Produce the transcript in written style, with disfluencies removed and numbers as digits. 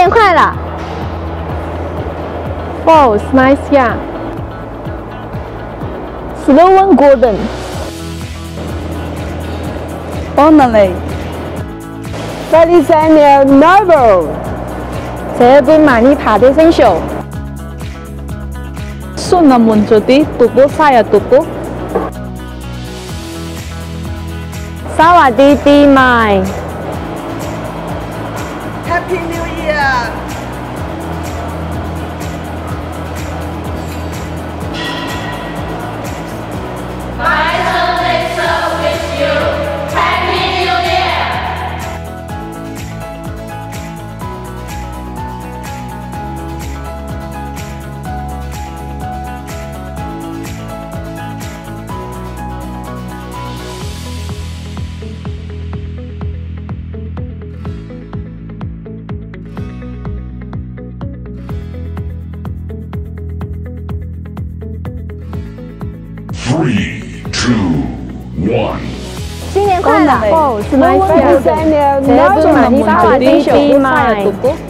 年快乐 ！Balls nice yeah. Slow one golden. Only. Feliz Año Nuevo. 새해 복 많이 받으세요. Sunan muncuti tuku saya tuku. 사와디 디마이. Happy New Year. Baisheng Laser wish you Happy New Year. Three, two, one. 新年快乐！Balls nice yeah. 새해 복 많이 새해 복 많이 받으세요. 받으세요.